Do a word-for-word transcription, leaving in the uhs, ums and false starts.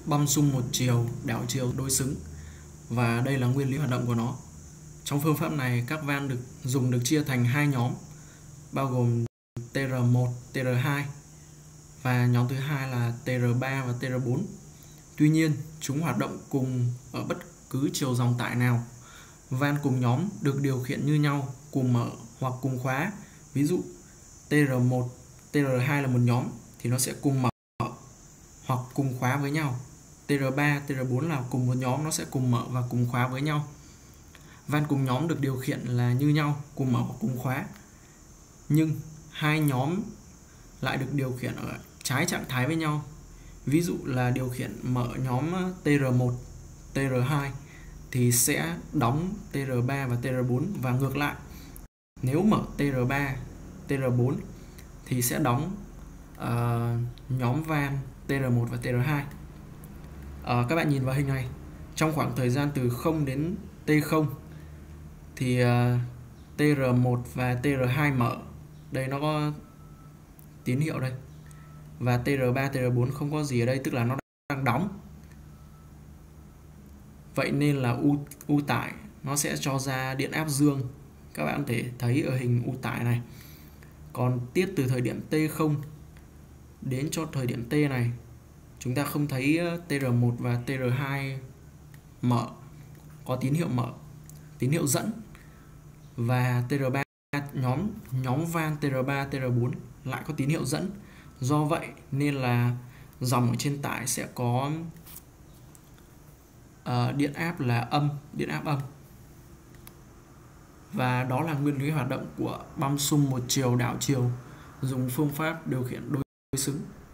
băm xung một chiều, đảo chiều đối xứng, và đây là nguyên lý hoạt động của nó. Trong phương pháp này, các van được dùng được chia thành hai nhóm, bao gồm T R một, T R hai và nhóm thứ hai là T R ba và T R bốn. Tuy nhiên, chúng hoạt động cùng ở bất cứ chiều dòng tải nào. Van cùng nhóm được điều khiển như nhau, cùng mở hoặc cùng khóa. Ví dụ T R một, T R hai là một nhóm thì nó sẽ cùng mở hoặc cùng khóa với nhau. T R ba, T R bốn là cùng một nhóm, nó sẽ cùng mở và cùng khóa với nhau. Van cùng nhóm được điều khiển là như nhau, cùng mở hoặc cùng khóa. Nhưng hai nhóm lại được điều khiển ở trái trạng thái với nhau. Ví dụ là điều khiển mở nhóm T R một, T R hai thì sẽ đóng T R ba và T R bốn, và ngược lại. Nếu mở T R ba, T R bốn thì sẽ đóng uh, nhóm van T R một và T R hai. Uh, các bạn nhìn vào hình này, trong khoảng thời gian từ không đến T không thì uh, T R một và T R hai mở. Đây nó có tín hiệu đây. Và T R ba, T R bốn không có gì ở đây, tức là nó đang đóng. Vậy nên là U, U tải nó sẽ cho ra điện áp dương. Các bạn có thể thấy ở hình U tải này. Còn tiếp từ thời điểm T không đến cho thời điểm T này, chúng ta không thấy T R một và T R hai mở, có tín hiệu mở, tín hiệu dẫn. Và T R ba, nhóm nhóm van T R ba, T R bốn lại có tín hiệu dẫn. Do vậy nên là dòng ở trên tải sẽ có uh, điện áp là âm, điện áp âm. Và đó là nguyên lý hoạt động của băm xung một chiều, đảo chiều dùng phương pháp điều khiển đối xứng.